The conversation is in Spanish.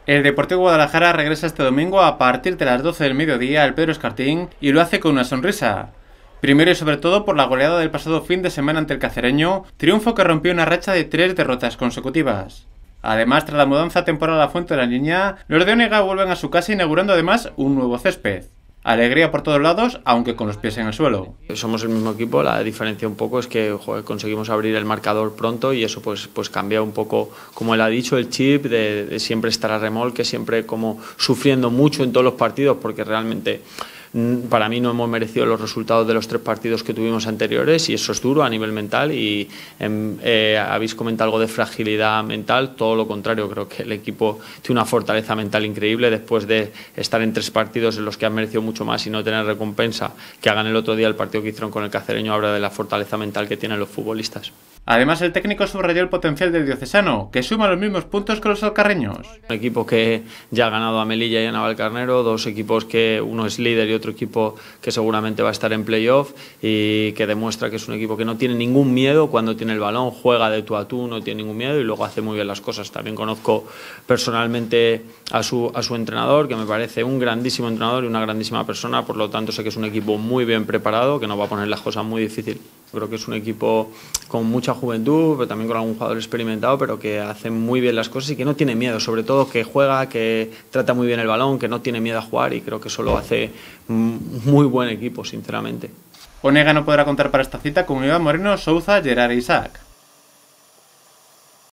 El Deportivo Guadalajara regresa este domingo a partir de las 12 del mediodía al Pedro Escartín y lo hace con una sonrisa. Primero y sobre todo por la goleada del pasado fin de semana ante el Cacereño, triunfo que rompió una racha de 3 derrotas consecutivas. Además, tras la mudanza temporal a la Fuente de la Niña, los de Onega vuelven a su casa inaugurando además un nuevo césped. Alegría por todos lados, aunque con los pies en el suelo. Somos el mismo equipo, la diferencia un poco es que conseguimos abrir el marcador pronto y eso pues cambia un poco, como él ha dicho, el chip de siempre estar a remolque, siempre como sufriendo mucho en todos los partidos, porque realmente para mí no hemos merecido los resultados de los 3 partidos que tuvimos anteriores y eso es duro a nivel mental y habéis comentado algo de fragilidad mental, todo lo contrario, creo que el equipo tiene una fortaleza mental increíble después de estar en 3 partidos en los que han merecido mucho más y no tener recompensa, que hagan el otro día el partido que hicieron con el Cacereño, habla de la fortaleza mental que tienen los futbolistas. Además, el técnico subrayó el potencial del diocesano, que suma los mismos puntos que los alcarreños. Un equipo que ya ha ganado a Melilla y a Navalcarnero, 2 equipos que uno es líder y otro equipo que seguramente va a estar en playoff y que demuestra que es un equipo que no tiene ningún miedo cuando tiene el balón, juega de tú a tú, no tiene ningún miedo y luego hace muy bien las cosas. También conozco personalmente a su entrenador, que me parece un grandísimo entrenador y una grandísima persona, por lo tanto sé que es un equipo muy bien preparado, que nos va a poner las cosas muy difíciles. Creo que es un equipo con mucha juventud, pero también con algún jugador experimentado, pero que hace muy bien las cosas y que no tiene miedo, sobre todo que juega, que trata muy bien el balón, que no tiene miedo a jugar y creo que eso lo hace muy buen equipo, sinceramente. Onega no podrá contar para esta cita con Iván Moreno, Souza, Gerard e Isaac.